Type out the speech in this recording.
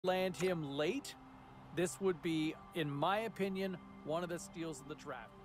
land him late, this would be, in my opinion, one of the steals of the draft.